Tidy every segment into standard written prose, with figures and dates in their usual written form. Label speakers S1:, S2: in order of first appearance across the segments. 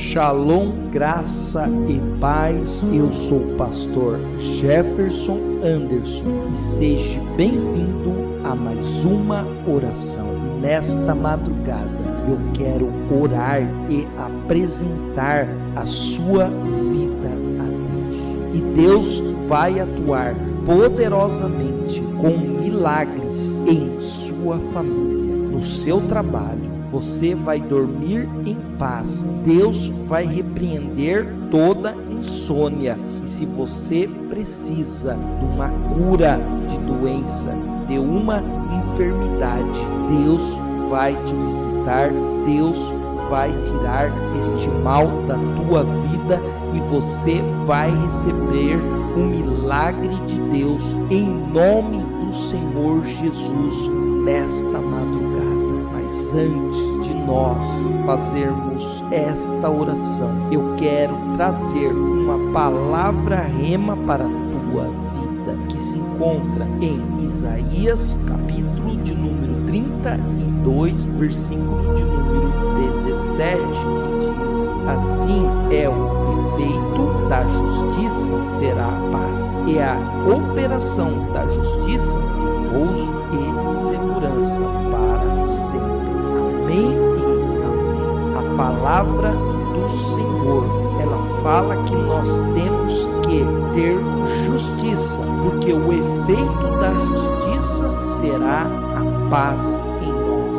S1: Shalom, graça e paz. Eu sou o pastor Jefferson Anderson e seja bem-vindo a mais uma oração. Nesta madrugada eu quero orar e apresentar a sua vida a Deus. E Deus vai atuar poderosamente com milagres em sua família, no seu trabalho. Você vai dormir em paz. Deus vai repreender toda insônia. E se você precisa de uma cura de doença, de uma enfermidade, Deus vai te visitar. Deus vai tirar este mal da tua vida e você vai receber o milagre de Deus em nome do Senhor Jesus nesta madrugada. Mas antes de nós fazermos esta oração, eu quero trazer uma palavra rema para a tua vida, que se encontra em Isaías, capítulo de número 32, versículo de número 17, que diz: assim é o efeito da justiça, será a paz, e a operação da justiça, repouso e segurança para sempre. Amém e amém. A palavra do Senhor, ela fala que nós temos que ter justiça, porque o efeito da justiça será a paz em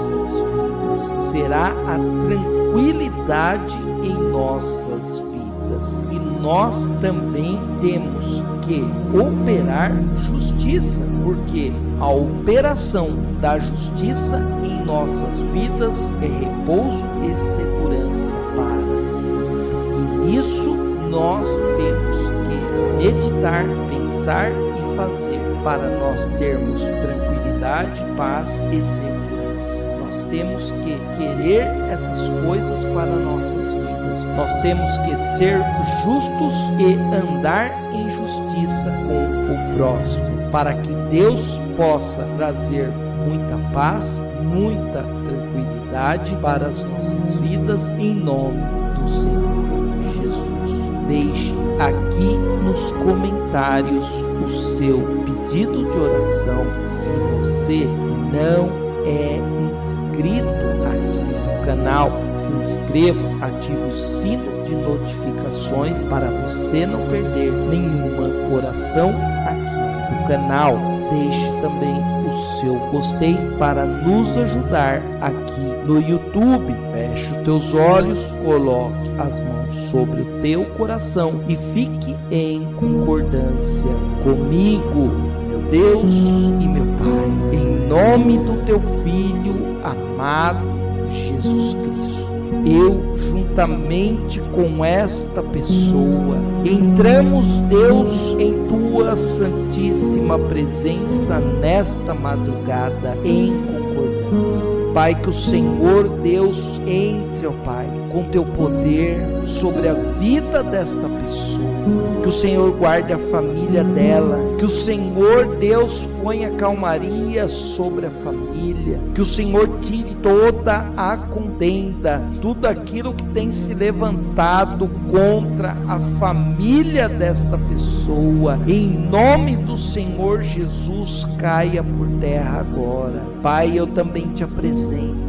S1: nossas vidas, será a tranquilidade em nossas vidas. E nós também temos que operar justiça, porque a operação da justiça em nossas vidas é repouso e segurança para sempre. E nisso nós temos que meditar, pensar e fazer para nós termos tranquilidade, paz e segurança. Nós temos que querer essas coisas para nossas vidas. Nós temos que ser justos e andar em justiça com o próximo, para que Deus possa trazer muita paz, muita tranquilidade para as nossas vidas, em nome do Senhor Jesus. Deixe aqui nos comentários o seu pedido de oração. Se você não é inscrito aqui no canal, se inscreva, ative o sino de notificações para você não perder nenhuma oração aqui no canal. Deixe também o seu gostei para nos ajudar aqui no YouTube. Feche os teus olhos, coloque as mãos sobre o teu coração e fique em concordância comigo. Meu Deus e meu Pai, em nome do teu Filho amado Jesus Cristo, eu juntamente com esta pessoa entramos, Deus, em tua santíssima presença nesta madrugada em concordância. Pai, que o Senhor Deus entre, ó Pai, com teu poder sobre a vida desta pessoa, que o Senhor guarde a família dela, que o Senhor Deus ponha calmaria sobre a família, que o Senhor tire toda a contenda, tudo aquilo que tem se levantado contra a família desta pessoa, em nome do Senhor Jesus, caia por terra agora. Pai, eu também te apresento,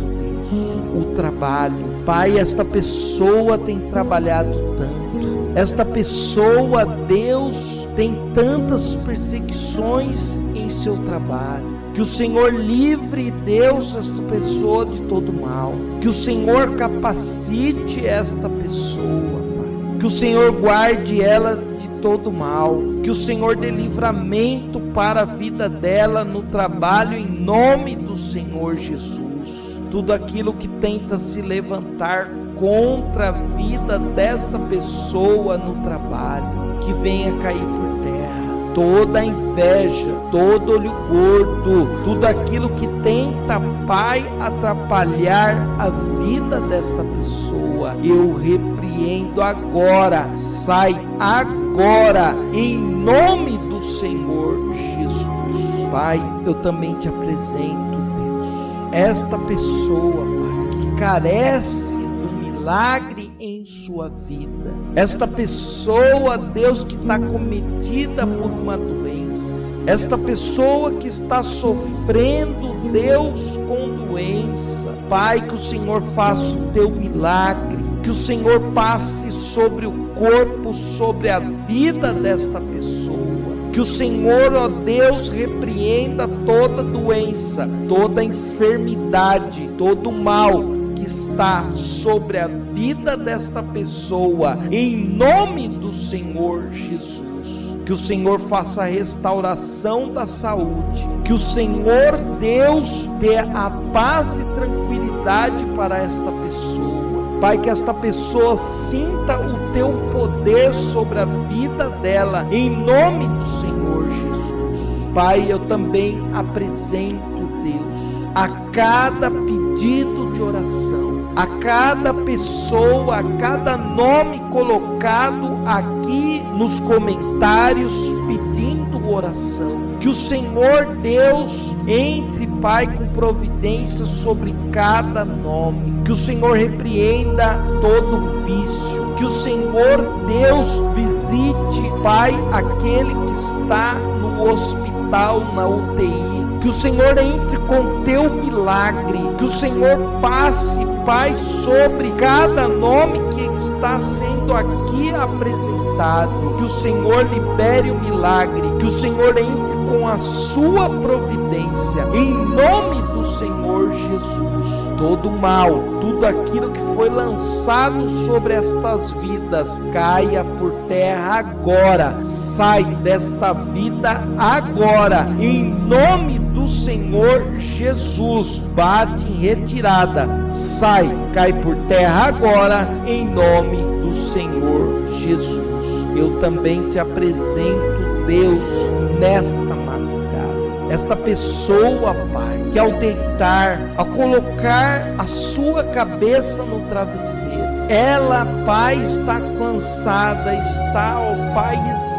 S1: Deus, o trabalho. Pai, esta pessoa tem trabalhado tanto, esta pessoa, Deus, tem tantas perseguições em seu trabalho. Que o Senhor livre, Deus, esta pessoa de todo mal. Que o Senhor capacite esta pessoa, Pai. Que o Senhor guarde ela de todo mal. Que o Senhor dê livramento para a vida dela no trabalho, em nome do Senhor Jesus. Tudo aquilo que tenta se levantar contra a vida desta pessoa no trabalho, que venha cair por terra. Toda a inveja, todo olho gordo, tudo aquilo que tenta, Pai, atrapalhar a vida desta pessoa, eu repreendo agora, sai agora, em nome do Senhor Jesus. Pai, eu também te apresento, Deus, esta pessoa, Pai, que carece do milagre em sua vida. Esta pessoa, Deus, que está cometida por uma doença, esta pessoa que está sofrendo, Deus, com doença, Pai, que o Senhor faça o teu milagre, que o Senhor passe sobre o corpo, sobre a vida desta pessoa, que o Senhor, ó Deus, repreenda toda doença, toda enfermidade, todo mal que está sobre a vida desta pessoa, em nome do Senhor Jesus. Que o Senhor faça a restauração da saúde, que o Senhor, Deus, dê a paz e tranquilidade para esta pessoa. Pai, que esta pessoa sinta o teu poder sobre a vida dela, em nome do Senhor Jesus. Pai, eu também apresento, Deus, a cada pedido de oração, a cada pessoa, a cada nome colocado aqui nos comentários pedindo oração. Que o Senhor Deus entre, Pai, com providência sobre cada nome. Que o Senhor repreenda todo vício. Que o Senhor Deus visite, Pai, aquele que está no hospital, na UTI. Que o Senhor entre com teu milagre. Que o Senhor passe, Pai, sobre cada nome que está sendo aqui apresentado. Que o Senhor libere o milagre. Que o Senhor entre com a sua providência. Em nome do Senhor Jesus. Todo mal, tudo aquilo que foi lançado sobre estas vidas, caia por terra agora. Sai desta vida agora. Em nome do Senhor Jesus. Bate em retirada. Sai, cai por terra agora, em nome do Senhor Jesus. Eu também te apresento, Deus, nesta madrugada, esta pessoa, Pai, que ao deitar, ao colocar a sua cabeça no travesseiro, ela, Pai, está cansada, está, ó Pai,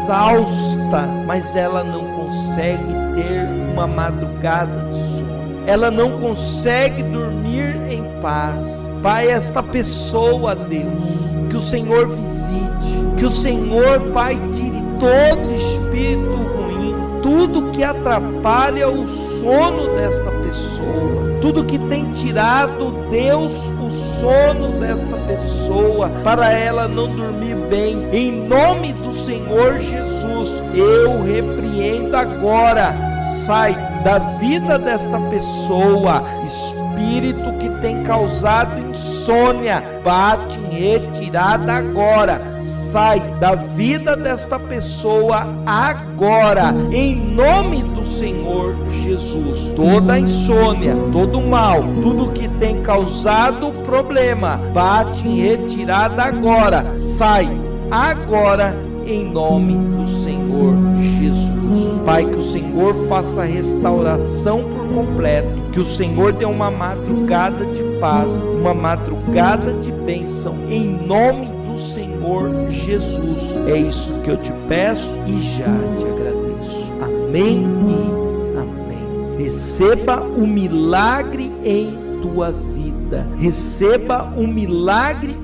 S1: exausta, mas ela não consegue ter uma madrugada de sono. Ela não consegue dormir em paz. Pai, esta pessoa, Deus, que o Senhor visite, que o Senhor, Pai, tire todo espírito ruim, tudo que atrapalha o sono desta pessoa, tudo que tem tirado, Deus, o sono desta pessoa, para ela não dormir bem, em nome do Senhor Jesus, eu repreendo agora. Sai da vida desta pessoa, espírito que tem causado insônia, bate em retirada agora. Sai da vida desta pessoa agora, em nome do Senhor Jesus. Toda insônia, todo mal, tudo que tem causado problema, bate em retirada agora. Sai agora, em nome do Senhor Jesus. Pai, que o Senhor faça a restauração por completo, que o Senhor dê uma madrugada de paz, uma madrugada de bênção, em nome do Senhor Jesus. É isso que eu te peço e já te agradeço. Amém e amém. Receba o milagre em tua vida. Receba um milagre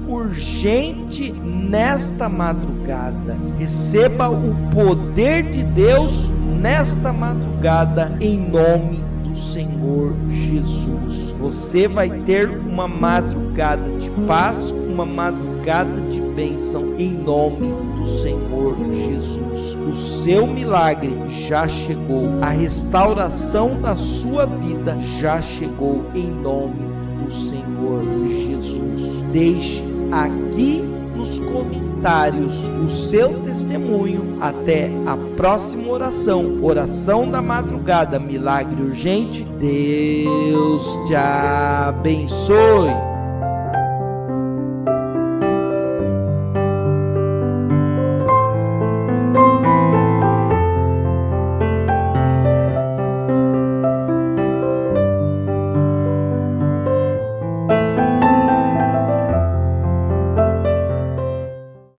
S1: urgente nesta madrugada. Receba o poder de Deus nesta madrugada, em nome do Senhor Jesus. Você vai ter uma madrugada de paz, uma madrugada de bênção, em nome do Senhor Jesus. O seu milagre já chegou. A restauração da sua vida já chegou, em nome do Senhor Jesus. Deixe aqui nos comentários o seu testemunho. Até a próxima oração, oração da madrugada, milagre urgente. Deus te abençoe.